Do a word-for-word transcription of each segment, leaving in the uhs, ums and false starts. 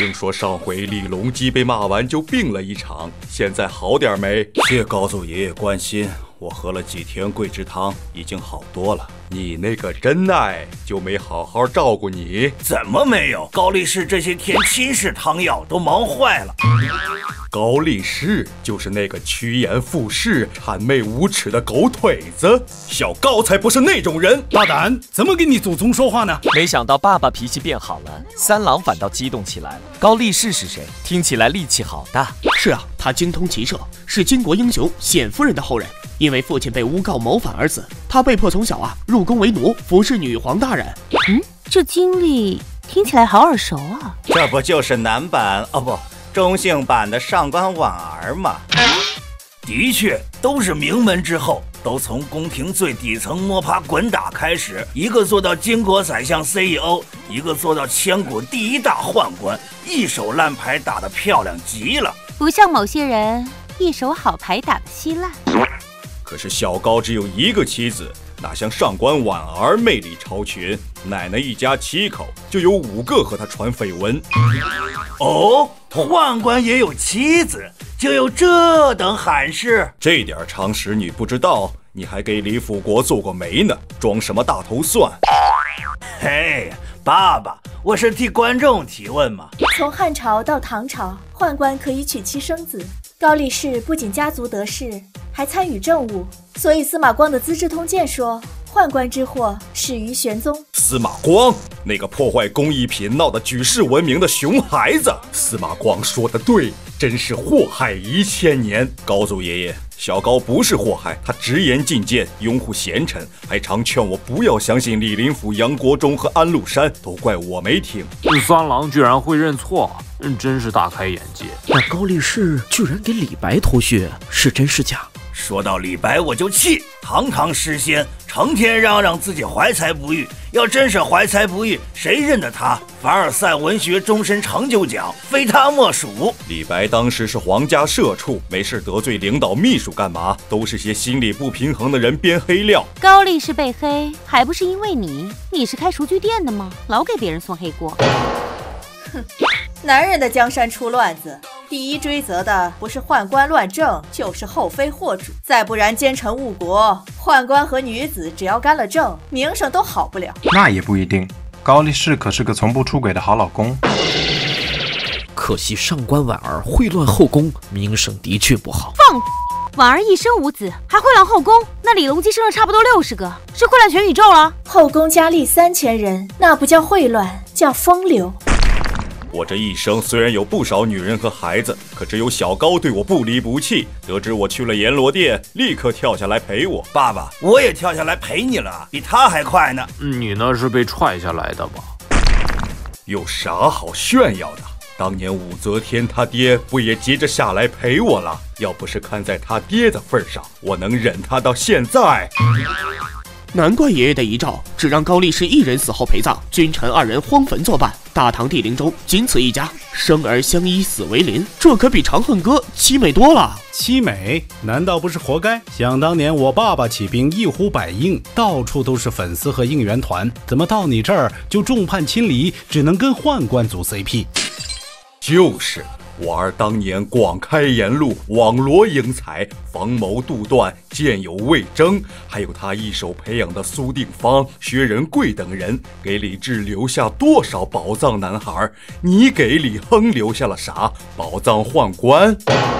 听说上回李隆基被骂完就病了一场，现在好点没？谢高祖爷爷关心，我喝了几天桂枝汤，已经好多了。你那个真爱就没好好照顾你？ 怎么没有？高力士这些天亲试汤药都忙坏了。 高力士就是那个趋炎附势、谄媚无耻的狗腿子，小高才不是那种人。 大胆，怎么跟你祖宗说话呢？ 没想到爸爸脾气变好了，三郎反倒激动起来了。高力士是谁？听起来力气好大。 是啊，他精通骑射，是巾帼英雄冼夫人的后人。因为父亲被诬告谋反而死，他被迫从小啊入宫为奴，服侍女皇大人。 嗯，这经历听起来好耳熟啊！ 这不就是男版哦不，中性版的上官婉儿吗？的确，都是名门之后，都从宫廷最底层摸爬滚打开始，一个做到巾帼宰相 C E O， 一个做到千古第一大宦官，一手烂牌打得漂亮极了， 不像某些人一手好牌打得稀烂。 可是小高只有一个妻子，哪像上官婉儿魅力超群，奶奶一家七口就有五个和他传绯闻。 哦，宦官也有妻子，就有这等罕事？ 这点常识你不知道？你还给李辅国做过媒呢，装什么大头蒜？ 嘿，爸爸，我是替观众提问嘛。 从汉朝到唐朝，宦官可以娶妻生子，高力士不仅家族得势，还参与政务，所以司马光的《资治通鉴》说，宦官之祸始于玄宗。 司马光，那个破坏工艺品、闹得举世闻名的熊孩子。司马光说的对，真是祸害一千年。高祖爷爷，小高不是祸害，他直言进谏，拥护贤臣，还常劝我不要相信李林甫、杨国忠和安禄山，都怪我没听。 三郎居然会认错，真是大开眼界。 那高力士居然给李白脱靴，是真是假？ 说到李白我就气，堂堂诗仙，成天嚷嚷自己怀才不遇，要真是怀才不遇，谁认得他？凡尔赛文学终身成就奖，非他莫属。 李白当时是皇家社畜，没事得罪领导秘书干嘛？都是些心理不平衡的人编黑料。 高力士被黑，还不是因为你？你是开熟具店的吗？老给别人送黑锅。 哼，男人的江山出乱子，第一追责的不是宦官乱政，就是后妃祸主，再不然奸臣误国。宦官和女子只要干了政，名声都好不了。 那也不一定，高力士可是个从不出轨的好老公。 可惜上官婉儿秽乱后宫，名声的确不好。 放！婉儿一生无子，还秽乱后宫，那李隆基生了差不多六十个，是秽乱全宇宙了。 后宫佳丽三千人，那不叫秽乱，叫风流。 我这一生虽然有不少女人和孩子，可只有小高对我不离不弃。得知我去了阎罗殿，立刻跳下来陪我。 爸爸，我也跳下来陪你了，比他还快呢。 你那是被踹下来的吧？ 有啥好炫耀的？当年武则天他爹不也急着下来陪我了？要不是看在他爹的份上，我能忍他到现在。 难怪爷爷的遗诏只让高力士一人死后陪葬，君臣二人荒坟作伴。大唐帝陵中仅此一家，生而相依，死为邻，这可比《长恨歌》凄美多了。 凄美？难道不是活该？想当年我爸爸起兵一呼百应，到处都是粉丝和应援团，怎么到你这儿就众叛亲离，只能跟宦官组 C P？ 就是。我儿当年广开言路，网罗英才，防谋杜断，建有魏征，还有他一手培养的苏定方、薛仁贵等人，给李治留下多少宝藏男孩？你给李亨留下了啥？宝藏宦官？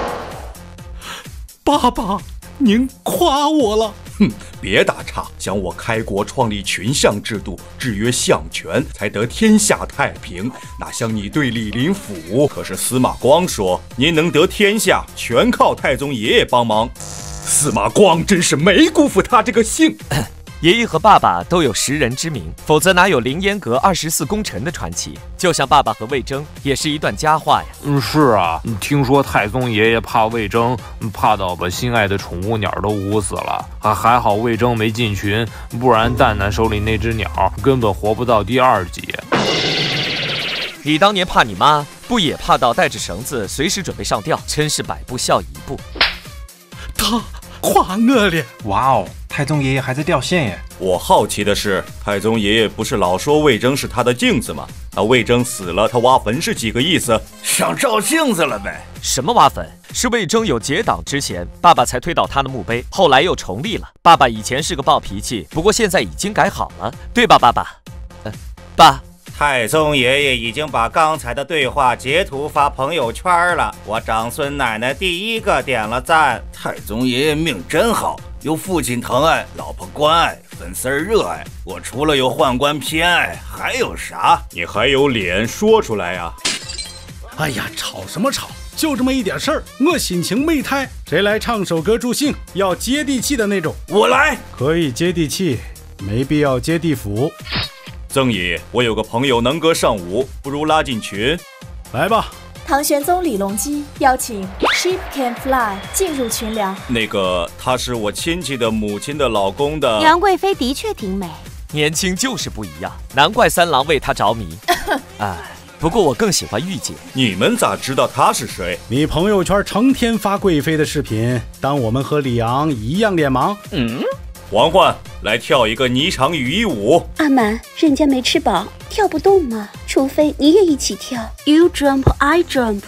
爸爸，您夸我了。 哼，别打岔，想我开国创立群相制度，制约相权，才得天下太平。哪像你对李林甫？可是司马光说，您能得天下，全靠太宗爷爷帮忙。司马光真是没辜负他这个姓。 爷爷和爸爸都有识人之明，否则哪有凌烟阁二十四功臣的传奇？就像爸爸和魏征，也是一段佳话呀。 嗯，是啊，听说太宗爷爷怕魏征，怕到把心爱的宠物鸟都捂死了，还还好魏征没进群，不然蛋蛋手里那只鸟根本活不到第二集。 你当年怕你妈，不也怕到带着绳子随时准备上吊，真是百步笑一步。 他夸我咧！ 哇哦， 太宗爷爷还在掉线耶。 我好奇的是，太宗爷爷不是老说魏征是他的镜子吗？那魏征死了，他挖坟是几个意思？ 想照镜子了呗？ 什么挖坟？是魏征有结党之嫌，爸爸才推倒他的墓碑，后来又重立了。爸爸以前是个暴脾气，不过现在已经改好了，对吧，爸爸？呃，爸。 太宗爷爷已经把刚才的对话截图发朋友圈了，我长孙奶奶第一个点了赞。太宗爷爷命真好，有父亲疼爱，老婆关爱，粉丝热爱。我除了有宦官偏爱，还有啥？ 你还有脸说出来呀？ 哎呀，吵什么吵？就这么一点事儿，我心情美态。谁来唱首歌助兴？要接地气的那种。 我来。 可以接地气，没必要接地府。 曾姨，我有个朋友能歌善舞，不如拉进群。 来吧。 唐玄宗李隆基邀请 Sheep Can Fly 进入群聊。 那个，她是我亲戚的母亲的老公的。 杨贵妃的确挺美， 年轻就是不一样，难怪三郎为她着迷。哎，不过我更喜欢御姐。 你们咋知道她是谁？ 你朋友圈成天发贵妃的视频，当我们和李昂一样脸盲？ 嗯。嬛嬛，来跳一个霓裳羽衣舞。 阿满，人家没吃饱，跳不动嘛，除非你也一起跳。 You jump, I jump。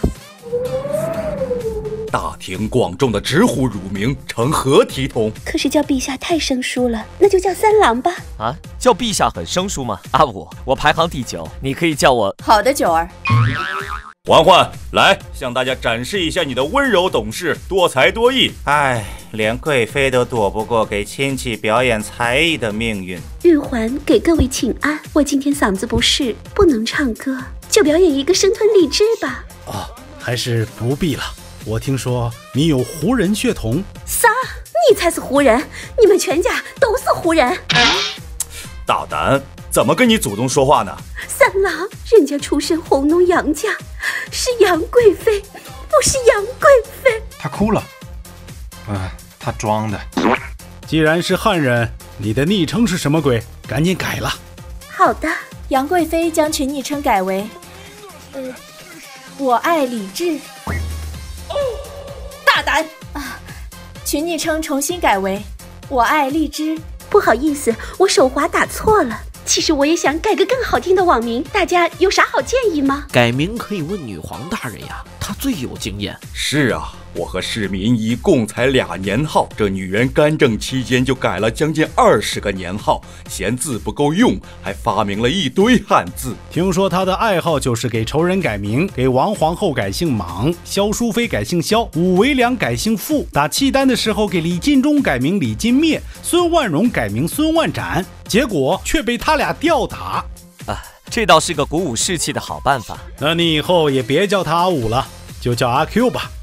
大庭广众的直呼乳名，成何体统？ 可是叫陛下太生疏了，那就叫三郎吧。 啊，叫陛下很生疏吗？阿五，我排行第九，你可以叫我。 好的，九儿。 嬛嬛，来向大家展示一下你的温柔懂事、多才多艺。 唉，连贵妃都躲不过给亲戚表演才艺的命运。 玉环给各位请安，我今天嗓子不适，不能唱歌，就表演一个生吞荔枝吧。 哦，还是不必了。我听说你有胡人血统。 撒，你才是胡人，你们全家都是胡人。 大胆，怎么跟你祖宗说话呢？ 三郎，人家出身红农杨家，是杨贵妃，不是杨贵妃。 她哭了，呃，她装的。 既然是汉人，你的昵称是什么鬼？赶紧改了。 好的。 杨贵妃将群昵称改为，呃，我爱李治。大胆啊！群昵称重新改为，我爱荔枝。 不好意思，我手滑打错了。其实我也想改个更好听的网名，大家有啥好建议吗？ 改名可以问女皇大人呀，她最有经验。 是啊，我和市民一共才俩年号，这女人干政期间就改了将近二十个年号，嫌字不够用，还发明了一堆汉字。 听说她的爱好就是给仇人改名，给王皇后改姓莽，萧淑妃改姓萧，武维良改姓傅，打契丹的时候给李尽忠改名李尽灭，孙万荣改名孙万斩，结果却被他俩吊打。 啊，这倒是个鼓舞士气的好办法。 那你以后也别叫他阿武了，就叫阿 Q 吧。